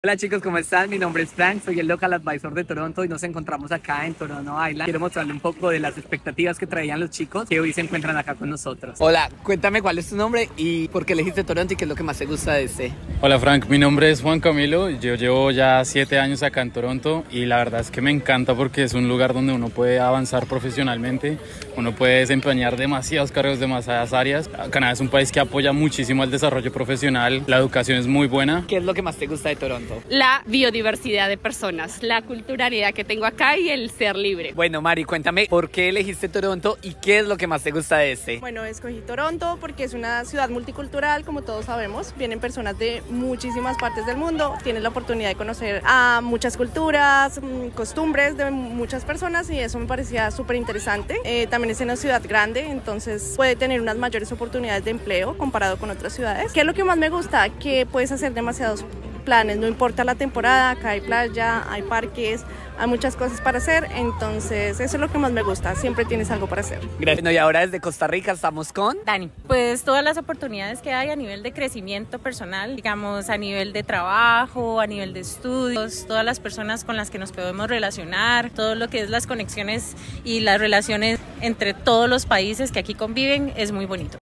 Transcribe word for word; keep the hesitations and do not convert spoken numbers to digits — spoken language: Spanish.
Hola chicos, ¿cómo están? Mi nombre es Frank, soy el Local Advisor de Toronto y nos encontramos acá en Toronto Island. Quiero mostrarle un poco de las expectativas que traían los chicos que hoy se encuentran acá con nosotros. Hola, cuéntame cuál es tu nombre y por qué elegiste Toronto y qué es lo que más te gusta de este. Hola Frank, mi nombre es Juan Camilo, yo llevo ya siete años acá en Toronto y la verdad es que me encanta porque es un lugar donde uno puede avanzar profesionalmente, uno puede desempeñar demasiados cargos de demasiadas áreas. Canadá es un país que apoya muchísimo el desarrollo profesional, la educación es muy buena. ¿Qué es lo que más te gusta de Toronto? La biodiversidad de personas, la culturalidad que tengo acá y el ser libre. Bueno, Mari, cuéntame por qué elegiste Toronto y qué es lo que más te gusta de este. Bueno, escogí Toronto porque es una ciudad multicultural, como todos sabemos. Vienen personas de muchísimas partes del mundo. Tienes la oportunidad de conocer a muchas culturas, costumbres de muchas personas y eso me parecía súper interesante. Eh, también es una ciudad grande, entonces puede tener unas mayores oportunidades de empleo comparado con otras ciudades. ¿Qué es lo que más me gusta? Que puedes hacer demasiados planes, no importa la temporada, acá hay playa, hay parques, hay muchas cosas para hacer, entonces eso es lo que más me gusta, siempre tienes algo para hacer. Gracias. Bueno, y ahora desde Costa Rica estamos con Dani. Pues todas las oportunidades que hay a nivel de crecimiento personal, digamos a nivel de trabajo, a nivel de estudios, todas las personas con las que nos podemos relacionar, todo lo que es las conexiones y las relaciones entre todos los países que aquí conviven es muy bonito.